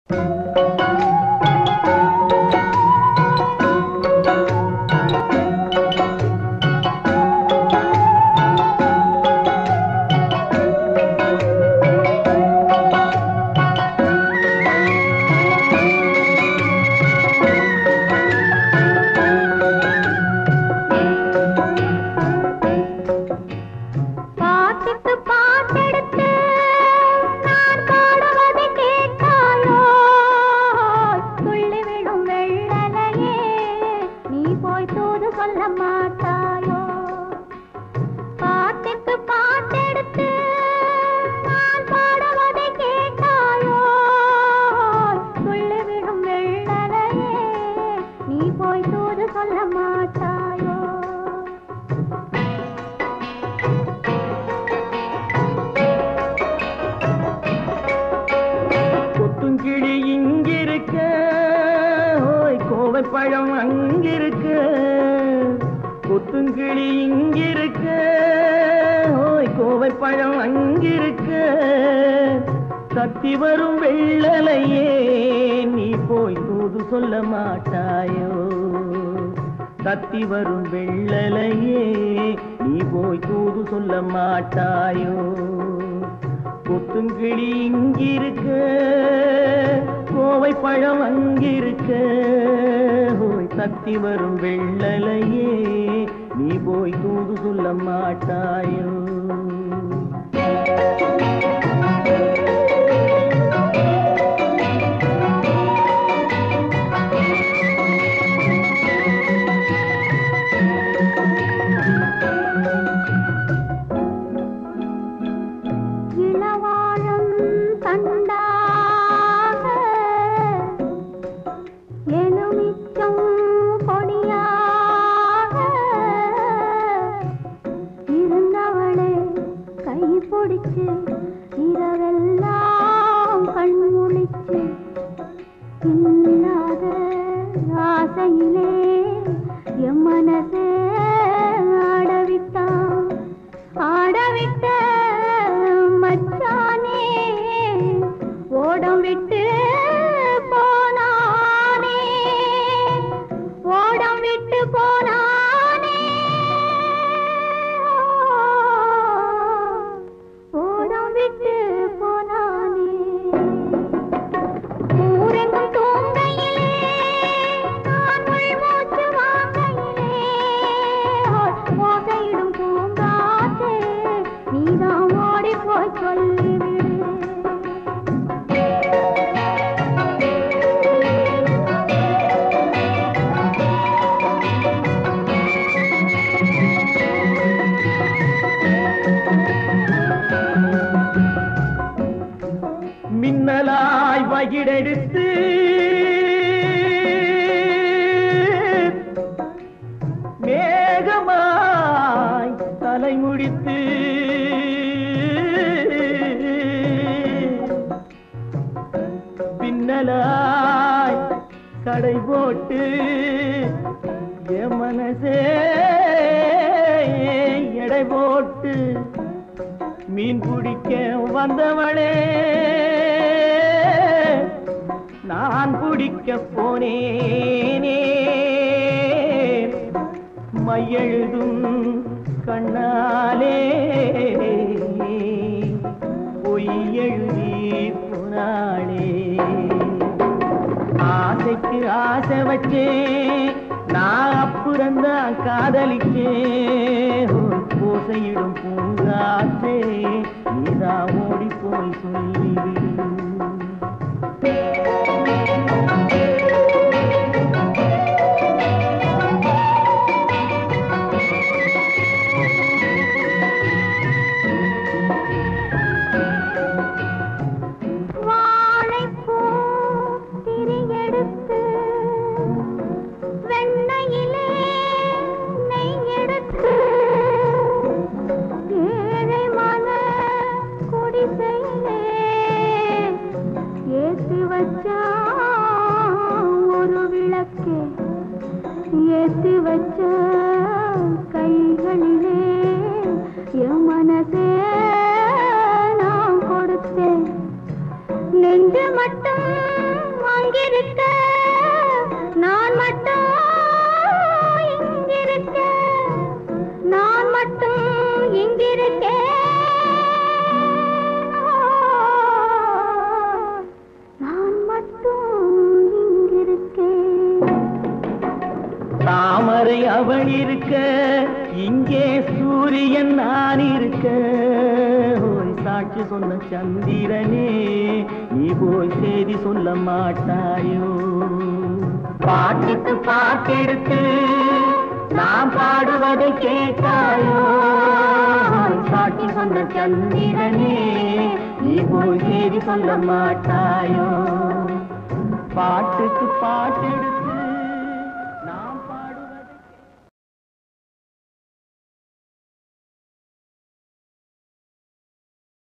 பழம் அங்கிருக்கு, கொத்துங்கிளி இங்கிருக்கு, ஓய் கோவை பழம் அங்கிருக்கு. தத்தி வரும் வெள்ளலையே நீ போய் தூது சொல்ல மாட்டாயோ? தத்தி வரும் வெள்ளலையே நீ போய் தூது சொல்ல மாட்டாயோ? கொத்துங்கிளி இங்கிருக்கு, கோவை பழம் அங்கிருக்கு, தத்தி வரும் வெள்ளலையே நீ போய் தூது சொல்ல மாட்டாயோ? இரவெல்லாம் கண்முழிச்சு இல்லாத ஆசையிலே என் மனசே ஆடவிட்டான். ஆடவிட்ட மச்சானே ஓடம் விட்டு போனானே, ஓடம் விட்டு போனானே. மின்னலாய் வகிடெடுத்து மேகமாய் தலைமுடித்து பின்னலாய் கடை போட்டு என் மனசே எடை போட்டு மீன் பிடிக்க வந்தவளே நான் பிடிக்க போனேனே. மையெழுதும் கண்ணாலே பொய் எழுதி போனாளே. ஆசைக்கு ஆசை வச்சே நான் அப்புறந்தான் காதலிச்சே. ஓசையிடும் பூங்காற்றே நீதா ஓடி போய் சொல்லிவிடு. ஒரு விளக்கு ஏத்தி வச்ச கைகளிலே என் மனசே நான் கொடுத்தேன். நெஞ்சு மட்டும் அவள் இருக்க இங்கே சூரியன் நான் இருக்க ஓய் சாட்சி சொன்ன சந்திரனே நீ போய் செய்தி சொல்ல மாட்டாயோ பாட்டுக்கு பாட்டெடுத்து நாம் பாடுவதை கேட்டாயோ சாட்சி சொன்ன சந்திரனே நீ போய் செய்தி சொல்ல மாட்டாயோ பாட்டுக்கு பாட்டெடுத்து